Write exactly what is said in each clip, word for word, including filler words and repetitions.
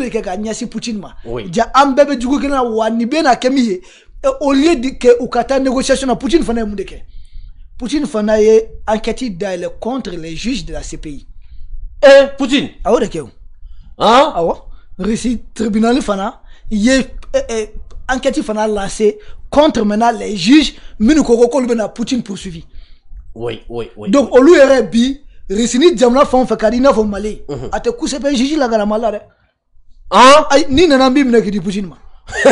de kɛ ka ɲɛsin Poutine ma oui. ja an bɛɛ bɛ jugu kelen na wa ni bɛ na kɛ min ye au lieu de que u ka taa négociation na Poutine fana ye mun de kɛ Poutine fana ye enquête dayɛlɛ contre les juges de la C P I eh Poutine awɔ de kɛ o hein awɔ Russie tribunal fana ye enquête fana lancé contre maintenant les juges minnu ko ko k'olu bɛ na Poutine poursuivi oui oui oui donc olu yɛrɛ bi Russie ni jamana fɛn o fɛn ka di i n'a fɔ Mali a tɛ coup C P I juge la ka na Mali la dɛ hein ay ni nana n b'i minɛ k'i di Poutine ma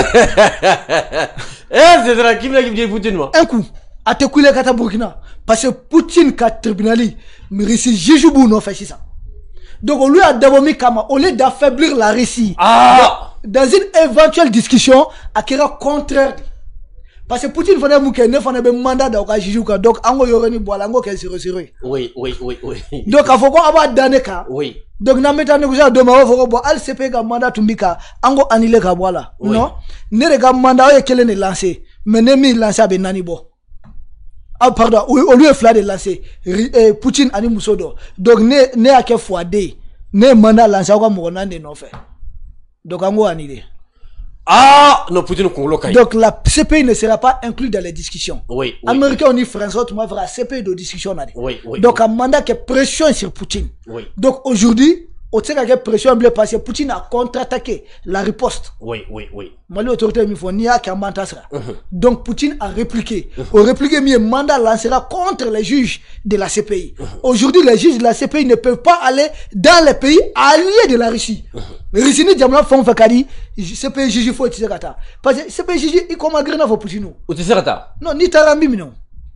eh c'est vrai qui me dit Poutine moi un coup a te couler ka taa Burkina parce que Poutine ka tribunali Russie juge b'u nɔfɛ sisan donc olu y'a dabɔ min kama au lieu d'affaiblir la Russie ah dans une éventuelle discussion a kɛra contraire parce que Poutine fana mun kɛ ne fana bɛ mandat da u ka juge kan donc an k'o yɔrɔnin bɔ a la an k'o kɛ zéro zéro ye oui oui oui oui donc k'a fɔ ko a b'a da ne kan oui donc n'an bɛ taa négocier a don ma a b'a fɔ ko bon hali C P I ka mandat tun bi kan an k'o annuler ka bɔ a la non ne de ka mandat o ye kelen de lancer mais ne min lancer a bɛ naani bɔ ah pardon olu ye fila de lancer Poutine ani muso dɔ donc ne ne y'a kɛ fuaden ye ne ye mandat lancer aw ka mɔgɔ naani de nɔfɛ donc an k'o annuler. ah non Poutine kunkolo ka ɲi donc la C P I ne sera pas inclus dans les discussions oui, oui américains ni français tun b'a fɛ ka C P I de discussion na de oui oui donc un mandat qui est pression sur Poutine oui donc aujourd'hui o tɛ se ka kɛ pression bilen parce que Poutine a contre-attaqué la riposte oui oui oui Mali autorité min fɔ n'i y'a kɛ an b'an ta sira donc Poutine a répliqué o répliqué min ye mandat lancera contre les juges de la C P I aujourd'hui les juges de la C P I ne peuvent pas aller dans les pays alliés de la Russie Russie ni jamana fɛn o fɛn ka di C P I juge foyi tɛ se ka taa parce que C P I juge i kɔma girinna fɔ Poutine o tɛ se ka taa non n'i taara an b'i minɛ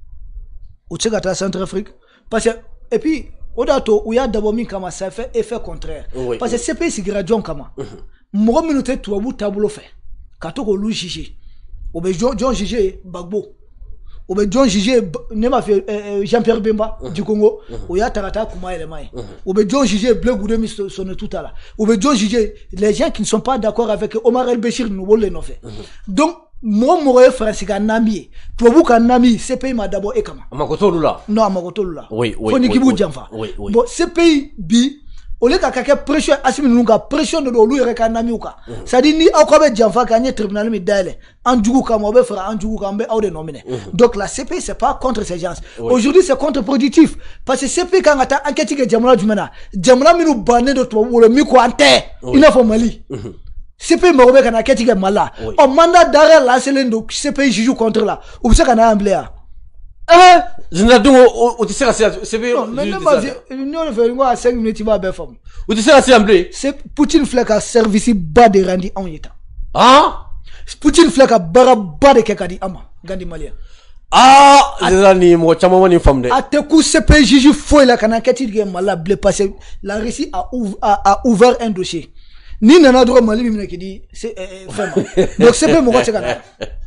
o tɛ se ka taa Centrafrique parce que et puis o da to u y'a dabɔ min kama ça fait effet contraire oui, parce que C P I sigira jɔn kama mɔgɔ minnu tɛ tubabu taabolo fɛ ka to k'olu juger o bɛ jɔn juger Gbagbo o bɛ jɔn juger ne m'a fɛ Jean-Pierre Bemba du Congo o y'a ta ka taa kuma yɛlɛma ye o bɛ jɔn juger Blé Goudé min sɔnni tout à la o bɛ jɔn juger les gens qui ne sont pas d'accord avec Omar El Béchir ninnu olu de nɔfɛ donc mɔgɔ mɔgɔ ye Faransi ka naami ye tubabu ka naami C P I ma dabɔ e kama a mako t'olu la non a mako t'olu la oui oui fo ni k'i b'u janfa bon C P I bi au lieu ka kɛ pression Assimi ninnu ka pression de don olu yɛrɛ ka naamiw kan c'est à dire ni aw k'aw bɛ janfa kɛ an ye tribunal min dayɛlɛ an jugu kama o bɛ fara an jugu kan an bɛ aw de nɔ minɛ donc la C P I c'est pas contre ces gens aujourd'hui c'est contre-productif parce que C P I kan ka taa enquête kɛ jamana jumɛn na jamana minnu bannen don tubabu bolo min ko an tɛ i n'a fɔ Mali C P I mago bɛ ka na enquête kɛ Mali la ɔ mandat d'arrêt lancelen don C P I juge contre la u bɛ se ka na yan bilen yan eh général donc o tɛ se ka se C P I non mais ne ma fɛ ne y'o fɛ n ko a cinq minutes i b'a bɛɛ faamu o tɛ se ka se yan bilen c'est Poutine filɛ ka service ba de rendi anw ye tan ah Poutine filɛ ka baara ba de kɛ ka di an ma Gandi Malien ah général ni mɔgɔ caman ma nin faamu dɛ a tɛ ku C P I juge foyi la ka na enquête kɛ Mali la bilen parce que la Russie a a ouvert un dossier ni nana dɔrɔn Mali bɛ minɛ k'i di fɛn ma donc C P I mɔgɔ tɛ se ka na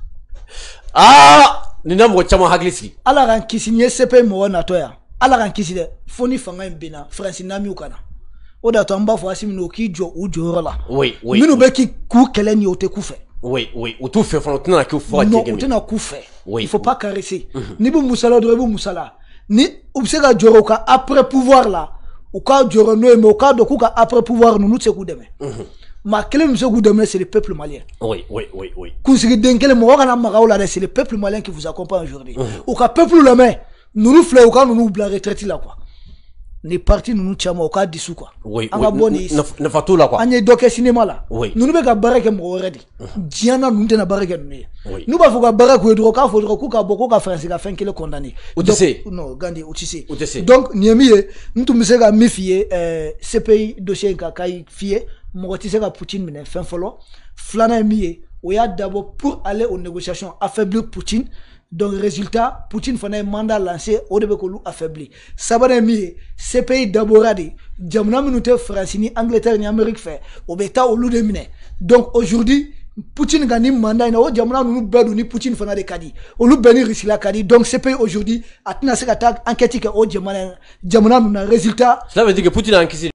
ah nin na mɔgɔ caman hakili sigi ala k'an kisi ni ye C P I mɔgɔ natɔ yan ala k'an kisi dɛ fo ni fanga in binna Faransi naamiw ka na o de y'a to an b'a fɔ Assimi o k'i jɔ u jɔyɔrɔ la oui oui minnu bɛ k'u kɛlɛ ni o tɛ ku fɛ oui oui u t'u fɛ fana u tɛna k'u fɔ non u tɛna ku fɛ il faut pas caresser n'i bɛ musala dɔrɔn i bɛ musala ni u bɛ se ka jɔrɔ u ka après pouvoir la u ka jɔrɔ n'o ye mais u k'a dɔn k'u ka après pouvoir ninnu tɛ se k'u dɛmɛ maa kelen min se k'u dɛmɛ c'est le peuple malien oui oui oui oui kunsigiden kelen mɔgɔ kana maga u la dɛ c'est le peuple malien qui vous accompagne aujourd'hui u ka peuple lamɛn ninnu filɛ u ka ninnu bila retraite la quoi ni parti ninnu caman u k'a disu quoi an ka bɔ nin nafa t'o la quoi an ye dɔ kɛ cinéma la oui ninnu bɛ ka baara kɛ mɔgɔ wɛrɛ de diɲɛ na ninnu tɛna baara kɛ ninnu ye n'u b'a fɔ ka baara k'u ye dɔrɔn k'a fɔ dɔrɔn k'u ka bɔ k'u ka Faransi ka fɛn kelen condamné u tɛ se non Gandi u tɛ se u tɛ se donc nin ye min ye n tun bɛ se ka min f'i ye C P I dossier in kan k'a f'i ye mɔgɔ tɛ se ka Poutine minɛ fɛn fɔlɔ filanan ye min ye o y'a dabɔ pour aller aux négociations affaiblir Poutine donc résultat Poutine fana ye mandat lancé o de bɛ k'olu affaiblir sabanan ye min ye C P I dabɔra de jamana minnu tɛ Faransi ni Angleterre ni Amérique fɛ o bɛ taa olu de minɛ donc aujourd'hui Poutine ka ni mandat in na o jamana ninnu bɛɛ don ni Poutine fana de ka di olu bɛɛ ni Russie la ka di donc C P I aujourd'hui a tɛna se ka taa enquête kɛ o jamana jamana ninnu na résultat cela veut dire que Poutine a kisi